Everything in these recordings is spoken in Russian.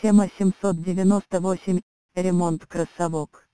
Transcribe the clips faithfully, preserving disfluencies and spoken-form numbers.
Тема семьсот девяносто восемь. Ремонт кроссовок.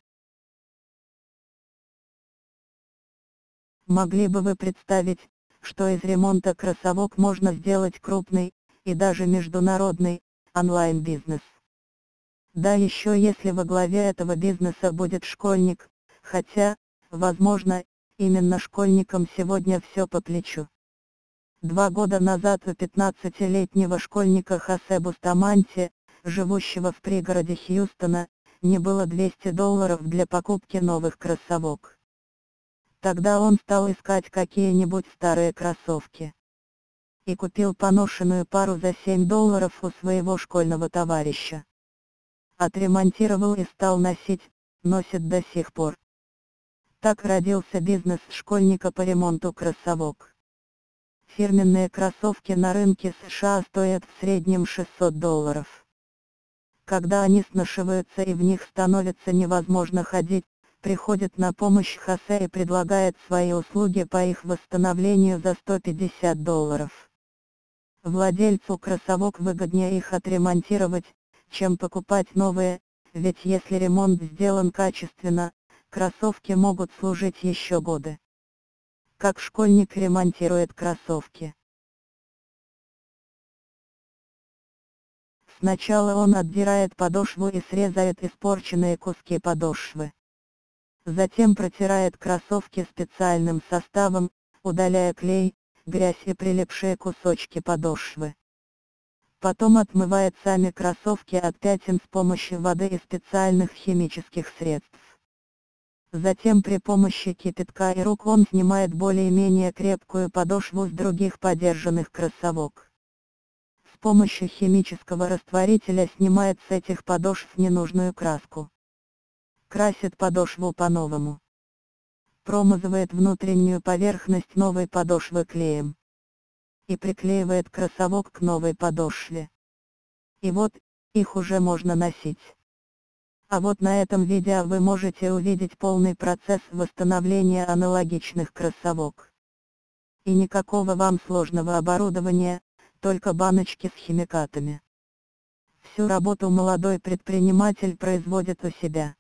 Могли бы вы представить, что из ремонта кроссовок можно сделать крупный, и даже международный, онлайн-бизнес? Да еще если во главе этого бизнеса будет школьник, хотя, возможно, именно школьникам сегодня все по плечу. Два года назад у пятнадцатилетнего школьника Хосе Бустаманте, живущего в пригороде Хьюстона, не было двухсот долларов для покупки новых кроссовок. Тогда он стал искать какие-нибудь старые кроссовки. И купил поношенную пару за семь долларов у своего школьного товарища. Отремонтировал и стал носить, носит до сих пор. Так родился бизнес школьника по ремонту кроссовок. Фирменные кроссовки на рынке США стоят в среднем шестьсот долларов. Когда они сношиваются и в них становится невозможно ходить, приходит на помощь Хосе и предлагает свои услуги по их восстановлению за сто пятьдесят долларов. Владельцу кроссовок выгоднее их отремонтировать, чем покупать новые, ведь если ремонт сделан качественно, кроссовки могут служить еще годы. Как школьник ремонтирует кроссовки? Сначала он отдирает подошву и срезает испорченные куски подошвы. Затем протирает кроссовки специальным составом, удаляя клей, грязь и прилипшие кусочки подошвы. Потом отмывает сами кроссовки от пятен с помощью воды и специальных химических средств. Затем при помощи кипятка и рук он снимает более-менее крепкую подошву с других подержанных кроссовок. С помощью химического растворителя снимает с этих подошв ненужную краску. Красит подошву по-новому. Промазывает внутреннюю поверхность новой подошвы клеем. И приклеивает кроссовок к новой подошве. И вот, их уже можно носить. А вот на этом видео вы можете увидеть полный процесс восстановления аналогичных кроссовок. И никакого вам сложного оборудования, только баночки с химикатами. Всю работу молодой предприниматель производит у себя.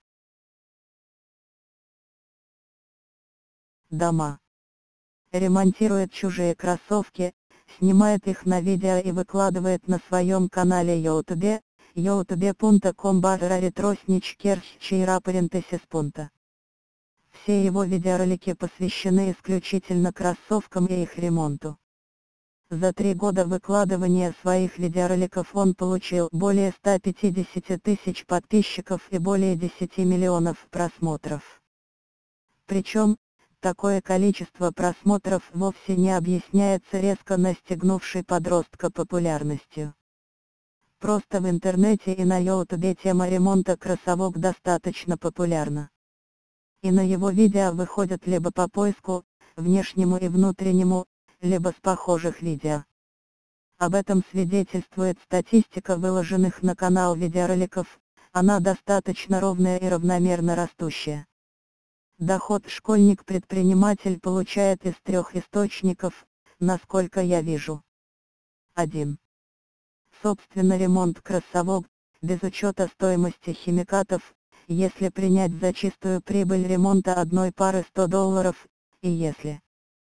Дома. Ремонтирует чужие кроссовки, снимает их на видео и выкладывает на своем канале YouTube, youtube точка com барра ретросnичкерчейрапарентесис. Все его видеоролики посвящены исключительно кроссовкам и их ремонту. За три года выкладывания своих видеороликов он получил более ста пятидесяти тысяч подписчиков и более десяти миллионов просмотров. Причем, такое количество просмотров вовсе не объясняется резко настигнувшей подростка популярностью. Просто в интернете и на ютубе тема ремонта кроссовок достаточно популярна. И на его видео выходят либо по поиску, внешнему и внутреннему, либо с похожих видео. Об этом свидетельствует статистика выложенных на канал видеороликов, она достаточно ровная и равномерно растущая. Доход школьник-предприниматель получает из трех источников, насколько я вижу. один. Собственно ремонт кроссовок, без учета стоимости химикатов, если принять за чистую прибыль ремонта одной пары сто долларов, и если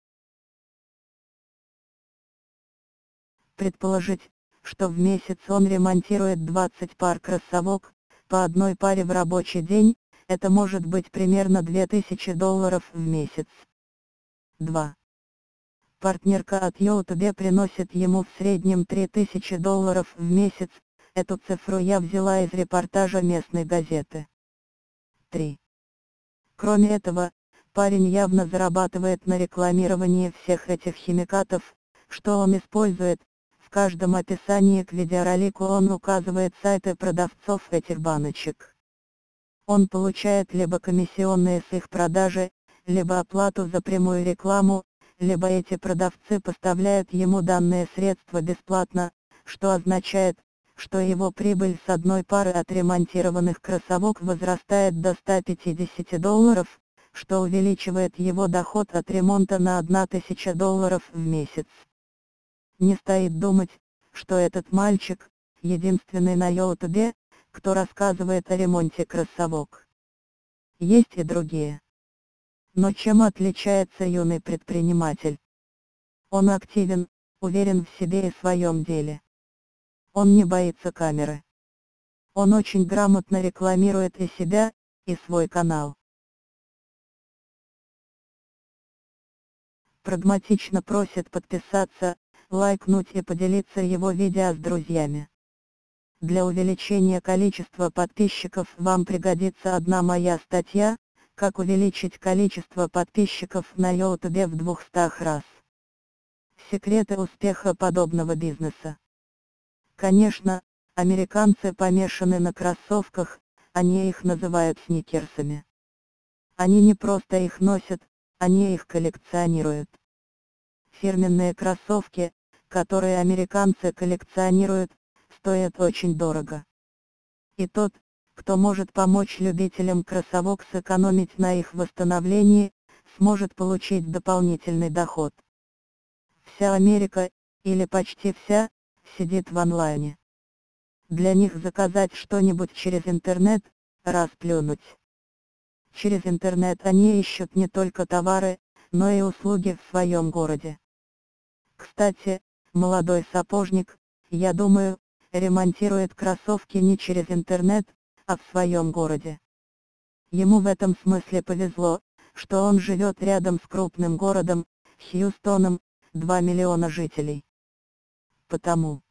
предположить, что в месяц он ремонтирует двадцать пар кроссовок, по одной паре в рабочий день, это может быть примерно две тысячи долларов в месяц. два. Партнерка от YouTube приносит ему в среднем три тысячи долларов в месяц, эту цифру я взяла из репортажа местной газеты. три. Кроме этого, парень явно зарабатывает на рекламировании всех этих химикатов, что он использует. В каждом описании к видеоролику он указывает сайты продавцов этих баночек. Он получает либо комиссионные с их продажи, либо оплату за прямую рекламу, либо эти продавцы поставляют ему данные средства бесплатно, что означает, что его прибыль с одной пары отремонтированных кроссовок возрастает до ста пятидесяти долларов, что увеличивает его доход от ремонта на тысячу долларов в месяц. Не стоит думать, что этот мальчик, единственный на YouTube, кто рассказывает о ремонте кроссовок. Есть и другие. Но чем отличается юный предприниматель? Он активен, уверен в себе и своем деле. Он не боится камеры. Он очень грамотно рекламирует и себя, и свой канал. Прагматично просит подписаться, лайкнуть и поделиться его видео с друзьями. Для увеличения количества подписчиков вам пригодится одна моя статья, как увеличить количество подписчиков на YouTube в двухстах раз. Секреты успеха подобного бизнеса. Конечно, американцы помешаны на кроссовках, они их называют сникерсами. Они не просто их носят, они их коллекционируют. Фирменные кроссовки, которые американцы коллекционируют, стоят очень дорого. И тот, кто может помочь любителям кроссовок сэкономить на их восстановлении, сможет получить дополнительный доход. Вся Америка, или почти вся, сидит в онлайне. Для них заказать что-нибудь через интернет – расплюнуть. Через интернет они ищут не только товары, но и услуги в своем городе. Кстати, молодой сапожник, я думаю, ремонтирует кроссовки не через интернет, а в своем городе. Ему в этом смысле повезло, что он живет рядом с крупным городом, Хьюстоном, два миллиона жителей. Потому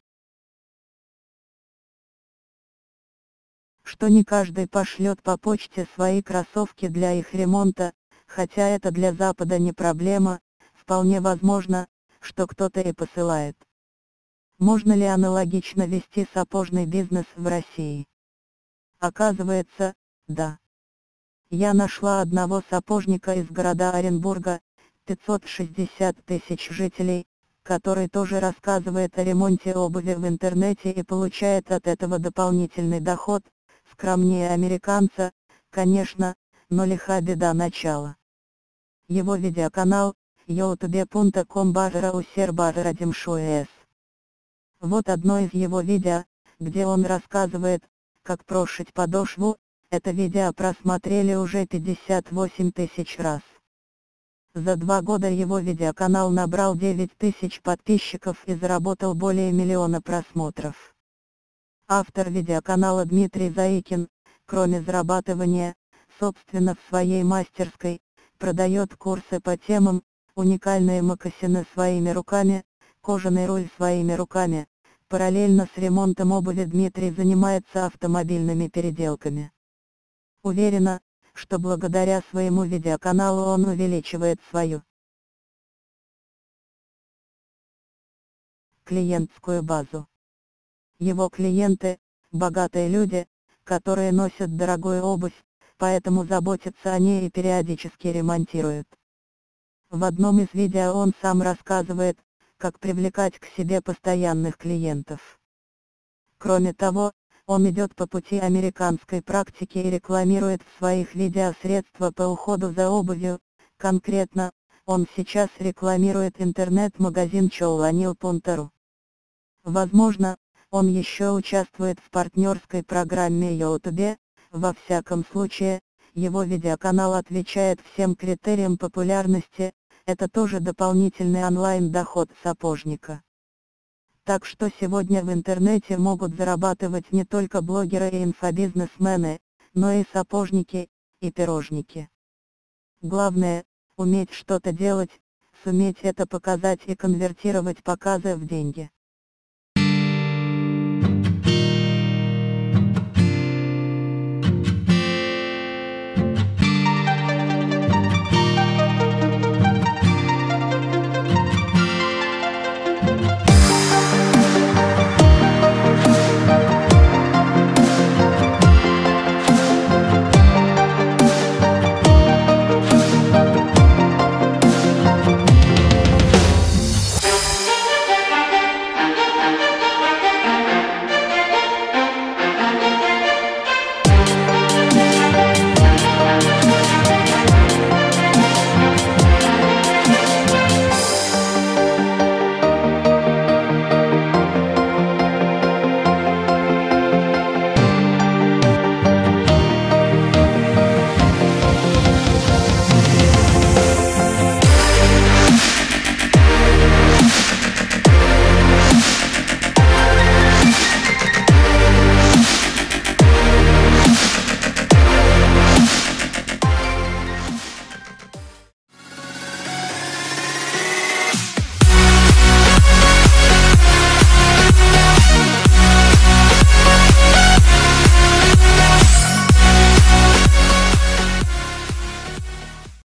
что не каждый пошлет по почте свои кроссовки для их ремонта, хотя это для Запада не проблема, вполне возможно, что кто-то и посылает. Можно ли аналогично вести сапожный бизнес в России? Оказывается, да. Я нашла одного сапожника из города Оренбурга, пятьсот шестьдесят тысяч жителей, который тоже рассказывает о ремонте обуви в интернете и получает от этого дополнительный доход, скромнее американца, конечно, но лиха беда начала. Его видеоканал youtube точка com барра усер барра демшуэс. Вот одно из его видео, где он рассказывает, как прошить подошву. Это видео просмотрели уже пятьдесят восемь тысяч раз. За два года его видеоканал набрал девять тысяч подписчиков и заработал более миллиона просмотров. Автор видеоканала Дмитрий Заикин, кроме зарабатывания, собственно в своей мастерской, продает курсы по темам: уникальные мокасины своими руками, кожаный руль своими руками. Параллельно с ремонтом обуви Дмитрий занимается автомобильными переделками. Уверена, что благодаря своему видеоканалу он увеличивает свою клиентскую базу. Его клиенты – богатые люди, которые носят дорогую обувь, поэтому заботятся о ней и периодически ремонтируют. В одном из видео он сам рассказывает, как привлекать к себе постоянных клиентов. Кроме того, он идет по пути американской практики и рекламирует в своих видео средства по уходу за обувью. Конкретно, он сейчас рекламирует интернет-магазин чоуланил точка ру. Возможно, он еще участвует в партнерской программе YouTube, во всяком случае, его видеоканал отвечает всем критериям популярности, это тоже дополнительный онлайн-доход сапожника. Так что сегодня в интернете могут зарабатывать не только блогеры и инфобизнесмены, но и сапожники, и пирожники. Главное – уметь что-то делать, суметь это показать и конвертировать показы в деньги.